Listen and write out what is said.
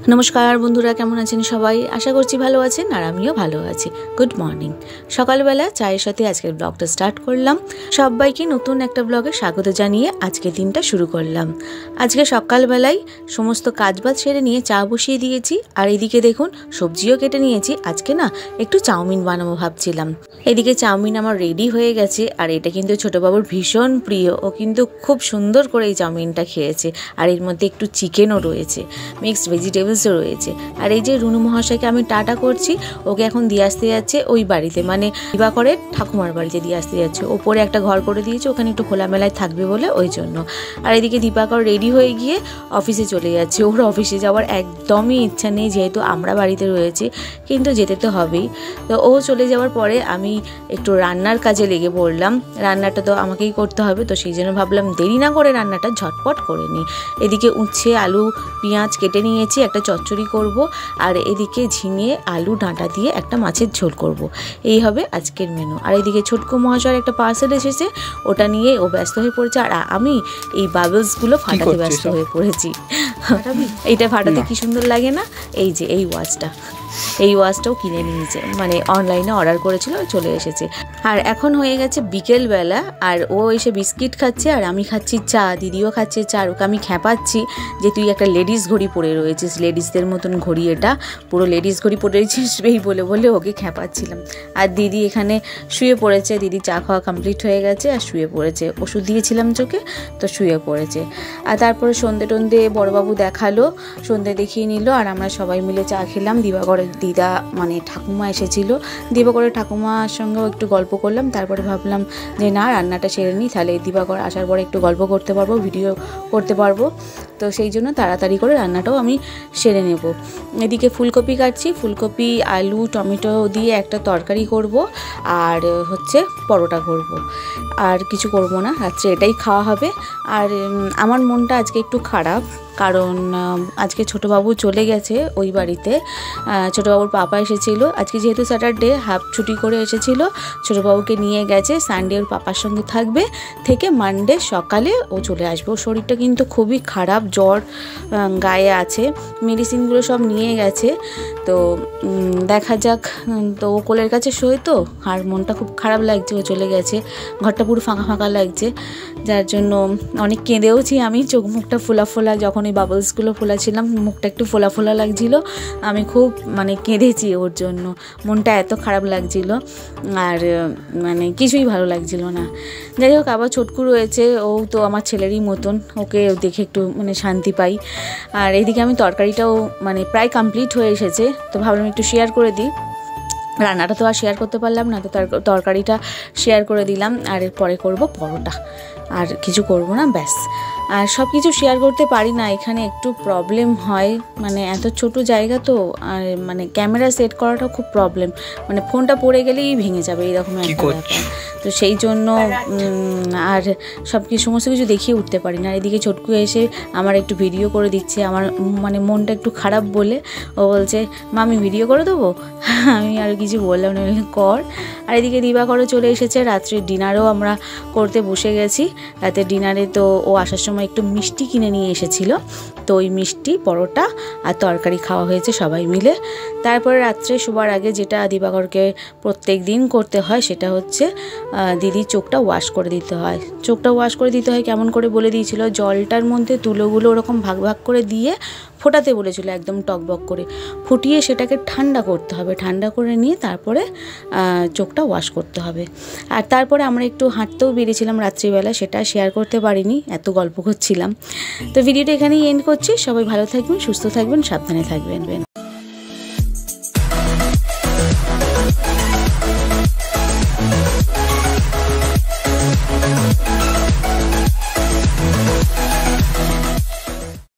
নমস্কার বন্ধুরা, কেমন আছেন সবাই? আশা করছি ভালো আছেন আর আমিও ভালো আছি। Good morning. সকালবেলা চায়ের সাথে আজকের ব্লগটা স্টার্ট করলাম। সবাইকে নতুন একটা ব্লগে স্বাগত জানিয়ে আজকে দিনটা শুরু করলাম। আজকে সকালবেলায় সমস্ত কাজবাজ সেরে নিয়ে চা বসিয়ে দিয়েছি, আর এদিকে দেখুন সবজিও কেটে নিয়েছি। আজকে না একটু চাউমিন বানাবো ভাবছিলাম। এদিকে চাউমিন আমার রেডি হয়ে গেছে, আর এটা কিন্তু ছোটোবাবুর ভীষণ প্রিয়। ও কিন্তু খুব সুন্দর করে এই চাউমিনটা খেয়েছে, আর এর মধ্যে একটু চিকেনও রয়েছে, মিক্সড ভেজিটেবলসও রয়েছে। আর এই যে রুনু মহাশয়কে আমি টাটা করছি, ওকে এখন দিয়ে আসতে যাচ্ছে ওই বাড়িতে, মানে দিবাকরের ঠাকুমার বাড়িতে দিয়ে আসতে যাচ্ছে। ওপরে একটা ঘর করে দিয়েছে, ওখানে একটু খোলামেলায় থাকবে বলে, ওই জন্য। আর এদিকে দিবাকর রেডি হয়ে গিয়ে অফিসে চলে যাচ্ছে। ওর অফিসে যাওয়ার একদমই ইচ্ছা নেই, যেহেতু আমরা বাড়িতে রয়েছি, কিন্তু যেতে তো হবেই। তো ও চলে যাওয়ার পরে আমি একটু রান্নার কাজে লেগে পড়লাম। রান্নাটা তো আমাকেই করতে হবে, তো সেই জন্য ভাবলাম দেরি না করে রান্নাটা ঝটপট করে নিই। এদিকে উচ্ছে, আলু, পেঁয়াজ কেটে নিয়েছি, একটা চচ্চড়ি করব। আর এদিকে ঝিঙে, আলু ডাঁটা দিয়ে একটা মাছের ঝোল করব। এই হবে আজকের মেনু। আর এদিকে ছোটকু মহাশয়ের একটা পার্সেল এসেছে, ওটা নিয়ে ও ব্যস্ত হয়ে পড়েছে, আর আমি এই বাবলসগুলো ফাটাতে ব্যস্ত হয়ে পড়েছি। এইটা ফাটাতে কি সুন্দর লাগে না? এই যে এই ওয়াচটাও কিনে নিয়েছে, মানে অনলাইনে অর্ডার করেছিল, চলে এসেছে। আর এখন হয়ে গেছে বিকেলবেলা, আর ও এসে বিস্কিট খাচ্ছে, আর আমি খাচ্ছি চা। দিদিও খাচ্ছে চা। ওকে আমি খ্যাপাচ্ছি যে তুই একটা লেডিস ঘড়ি পরে রয়েছিস, লেডিসদের মতন ঘড়ি, এটা পুরো লেডিস ঘড়ি পরে রয়েছিস, এই বলে বলে ওকে খ্যাপাচ্ছিলাম। আর দিদি এখানে শুয়ে পড়েছে। দিদি চা খাওয়া কমপ্লিট হয়ে গেছে আর শুয়ে পড়েছে। ওষুধ দিয়েছিলাম চোখে, তো শুয়ে পড়েছে। আর তারপরে সন্ধে বড়বাবু দেখালো, সন্ধে দেখিয়ে নিল, আর আমরা সবাই মিলে চা খেলাম। দিবাকরের দিদা মানে ঠাকুমা এসেছিলো, দিবাকরের ঠাকুমার সঙ্গেও একটু গল্প করলাম। তারপরে ভাবলাম যে না, রান্নাটা সেরে নিই, তাহলে দিবাকর আসার পরে একটু গল্প করতে পারবো, ভিডিও করতে পারবো। তো সেই জন্য তাড়াতাড়ি করে রান্নাটাও আমি সেরে নেব। এদিকে ফুলকপি কাটছি, ফুলকপি, আলু, টমেটো দিয়ে একটা তরকারি করব, আর হচ্ছে পরোটা করব। আর কিছু করব না, রাত্রে এটাই খাওয়া হবে। আর আমার মনটা আজকে একটু খারাপ, কারণ আজকে ছোটোবাবু চলে গেছে ওই বাড়িতে। ছোটোবাবুর পাপা এসেছিলো, আজকে যেহেতু স্যাটারডে, হাফ ছুটি করে এসেছিলো। ছোটোবাবুকে নিয়ে গেছে, সানডে ওর পাপার সঙ্গে থাকবে, থেকে মানডে সকালে ও চলে আসবে। ওর শরীরটা কিন্তু খুবই খারাপ, জ্বর গায়ে আছে, মেডিসিনগুলো সব নিয়ে গেছে। তো দেখা যাক। তো ও কোলের কাছে শোয়, তো আর মনটা খুব খারাপ লাগছে, ও চলে গেছে। ঘরটা পুরো ফাঁকা ফাঁকা লাগছে, যার জন্য অনেক কেঁদেওছি আমি। চোখ মুখটা ফোলা ফোলা, যখন এই বাবলসগুলো ফোলাছিলাম মুখটা একটু ফোলা ফোলা লাগছিল। আমি খুব মানে কেঁদেছি ওর জন্য, মনটা এত খারাপ লাগছিল, আর মানে কিছুই ভালো লাগছিল না। যাই হোক, আবার ছোটকু রয়েছে, ও তো আমার ছেলেরই মতন, ওকে দেখে একটু মানে শান্তি পাই। আর এদিকে আমি তরকারিটাও মানে প্রায় কমপ্লিট হয়ে এসেছে, তো ভাবলাম একটু শেয়ার করে দিই। রান্নাটা তো আর শেয়ার করতে পারলাম না, তো তরকারিটা শেয়ার করে দিলাম। আর এরপরে করব পরোটা, আর কিছু করব না, ব্যাস। আর সব কিছু শেয়ার করতে পারি না, এখানে একটু প্রবলেম হয়, মানে এত ছোট জায়গা তো, আর মানে ক্যামেরা সেট করাটা খুব প্রবলেম, মানে ফোনটা পড়ে গেলেই ভেঙে যাবে, এইরকম একটা ব্যাপার। তো সেই জন্য আর সমস্ত কিছু দেখিয়ে উঠতে পারি না। এদিকে ছোটকু এসে আমার একটু ভিডিও করে দিচ্ছে, আমার মানে মনটা একটু খারাপ বলে ও বলছে, মা আমি ভিডিও করে দেবো। আমি আর কিছু বললাম না, কর। আর এদিকে দিবাকরও চলে এসেছে, রাত্রের ডিনারও আমরা করতে বসে গেছি। রাতের ডিনারে তো ও আসার সময় একটু মিষ্টি কিনে নিয়ে এসেছিলো, তো ওই মিষ্টি, পরোটা আর তরকারি খাওয়া হয়েছে সবাই মিলে। তারপরে রাত্রে শোবার আগে যেটা দিবাকরকে প্রত্যেক দিন করতে হয়, সেটা হচ্ছে দিদির চোখটা ওয়াশ করে দিতে হয়। চোখটা ওয়াশ করে দিতে হয় কেমন করে বলে দিয়েছিল, জলটার মধ্যে তুলোগুলো ওরকম ভাগ ভাগ করে দিয়ে ফোটাতে বলেছিল, একদম টকবক করে ফুটিয়ে সেটাকে ঠান্ডা করতে হবে। ঠান্ডা করে নিয়ে তারপরে চোখটা ওয়াশ করতে হবে। আর তারপরে আমরা একটু হাঁটতেও বেরিয়েছিলাম রাত্রিবেলা, সেটা শেয়ার করতে পারিনি, এত গল্প করছিলাম। তো ভিডিওটা এখানেই এন্ড করছি। সবাই ভালো থাকবেন, সুস্থ থাকবেন, সাবধানে থাকবেন।